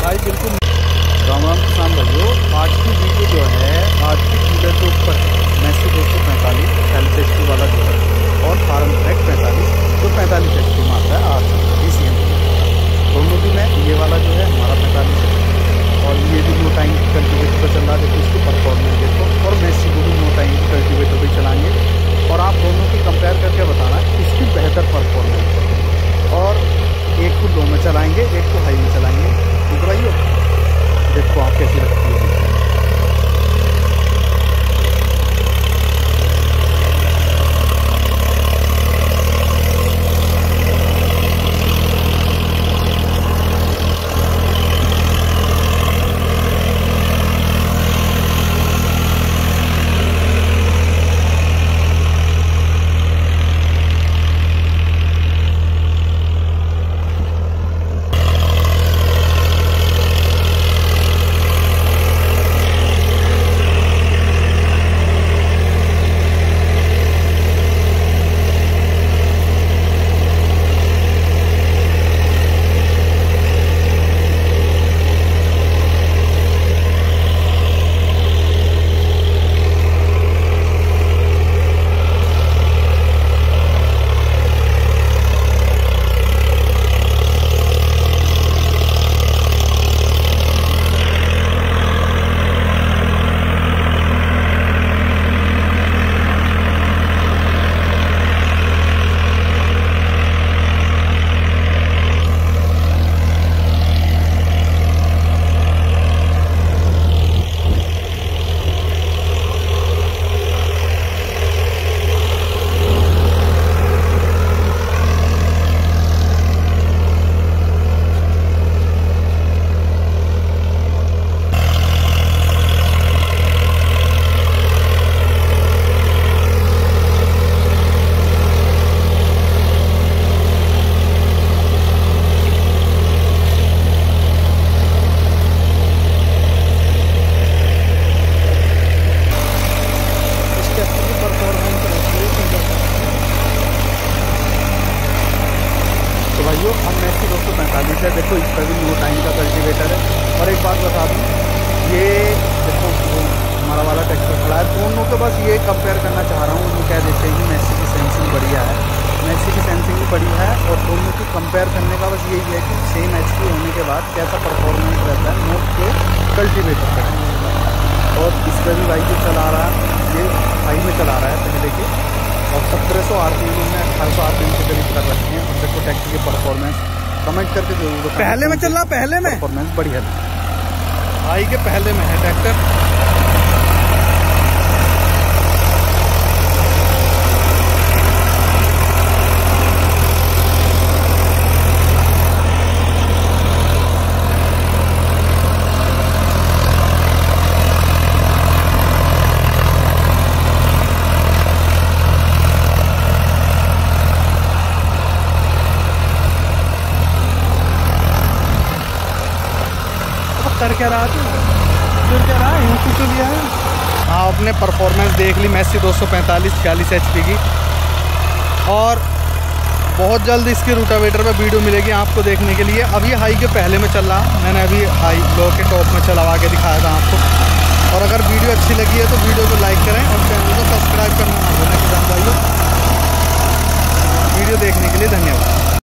भाई बिल्कुल। राम राम किसान भाइयों, आज की वीडियो जो है, आज की डीलर के ऊपर मैसी 245 40 HP वाला जो है और फार्म ट्रैक 45 जो 45 HP में आता है आज DCM दोनों की में ये वाला जो है हमारा 45 है और ये भी नो टाइम कल्टिवेटर पर चल रहा है। देखो इसकी परफॉर्मेंस देखो, और मैसी को भी नो टाइम कल्टिवेटर पर चलाएंगे और आप दोनों की कंपेयर करके बताना किसकी बेहतर परफॉर्मेंस है। और एक को लो में चलाएंगे, एक को हाई में चलाएंगे। ठीक है भाइयों, देखो आप कैसी लगती है। भाइयों हम मैसी 245 है। देखो इस पर भी नो टाइम का कल्टिवेटर है। और एक बात बता दूँ, ये देखो हमारा वाला ट्रैक्टर खड़ा है, दोनों के बस ये कंपेयर करना चाह रहा हूँ। वो क्या देते हैं, मैसी की सेंसिंग बढ़िया है, मैसी की सेंसिंग भी बढ़िया है और दोनों की कंपेयर करने का बस यही है कि सेम HP होने के बाद कैसा परफॉर्मेंस रहता है नोट के कल्टिवेटर पर। और इस पर भी भाई जो चला रहा है ये हाई में चला रहा है पहले के, और 1700 RPM में 1800 RPM के करीब कर रखे हैं। और देखो ट्रैक्टर की परफॉर्मेंस कमेंट करके जरूर बताएं। पहले में चल रहा, पहले में परफॉर्मेंस बढ़िया है, हाई के पहले में है ट्रैक्टर। कर क्या रहा तू, फिर क्या रहा यूँ तो लिया है। हाँ, आपने परफॉर्मेंस देख ली मैसी 245 40 HP की, और बहुत जल्द इसकी रूटावेटर पे वीडियो मिलेगी आपको देखने के लिए। अभी हाई के पहले में चल रहा, मैंने अभी हाई लो के टॉप में चलवा के दिखाया था आपको। और अगर वीडियो अच्छी लगी है तो वीडियो को लाइक करें और चैनल को सब्सक्राइब करना ना भूलें किसान भाइयों।